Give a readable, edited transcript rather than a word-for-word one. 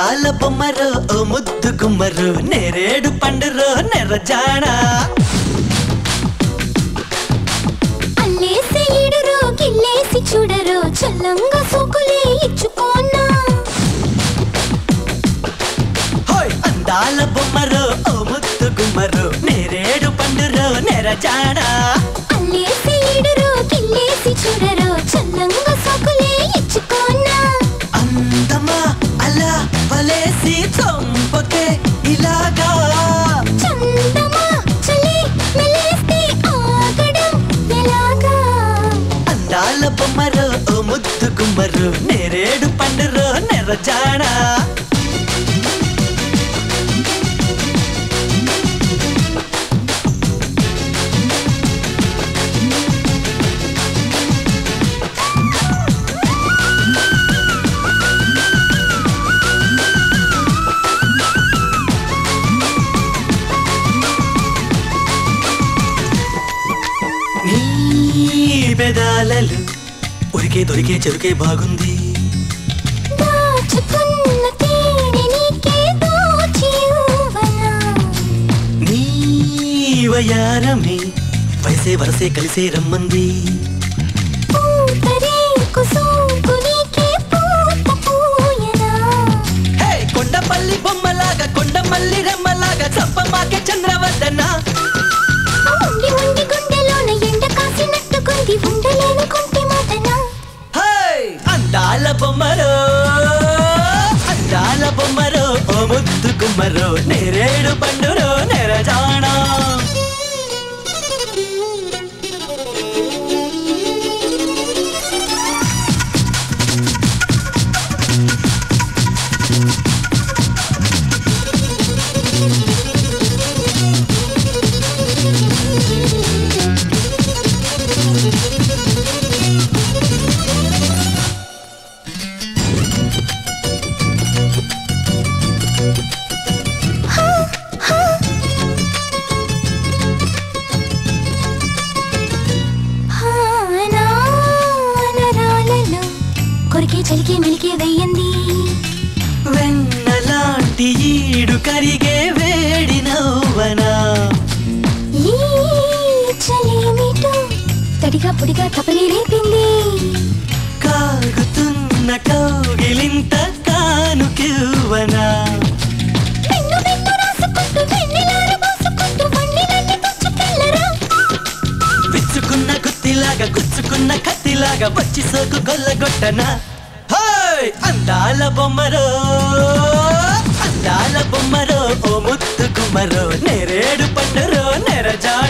అందాల బొమ్మరో ఓ ముద్దు గుమ్మరు నేరేడు పండురో నెరజాడా అల్లేసి ఈడురో గిల్లేసి చూడరో చల్లంగా సోకులే ఇచ్చుకోనా హోయ్ అందాల బొమ్మరో ఓ ముద్దు గుమ్మరు నేరేడు పండురో నెరజాడా అల్లేసి ఈడురో గిల్లేసి చూడరో చల్లంగా సోకులే ఇచ్చుకోనా అందమా అలా వలేసి చంపకే ఇలాగా చందమా చలి మెలేస్తే ఆగడం ఎలాగా అందాల బొమ్మరో ఓ ముద్దు గుమ్మరు నేరేడు పండురో నెరజాడా పెదాలలు ఉరికే దొరికే చెరుకే బాగుంది దాచుకున్న తేనె నీకే దోచి ఇవ్వనా నీ వయారమే వయసే వరసే కలిసే రమ్మంది పూతరేకు సోకు నీకే పూత పూయనా హే కొండపల్లి బొమ్మలాగా కొండమల్లి రెమ్మలాగా చంపమాకే చంద్రవదన ఉండి ఉండి గుండెలోన ఎండ కాసినట్టుకుంది ఉండలేని కొంటి మాటనా అందాల బొమ్మరో ఓ ముద్దు గుమ్మరో నేరేడు పండురో నెరజానా చలికే మెలికే వెయ్యంది వెన్నలాంటి ఈడు కరిగే వేడి నవ్వనా ఈ చలిమిటో తడిగా పొడిగా తపని రేపింది కాగుతున్న కౌగిలింత కానుకివ్వనా వెన్ను వెన్ను రాసుకుంటూ వెన్నెలార మోసుకుంటూ వన్నెలన్నీ పుచ్చుకెళ్ళరా విచ్చుకున్న గుత్తిలాగా గుచ్చుకున్న కత్తిలాగా వచ్చి సోకు గొల్లగొట్టనా అందాల బొమ్మరో ఓ ముద్దు గుమ్మరో నేరేడు పండురో నెరజా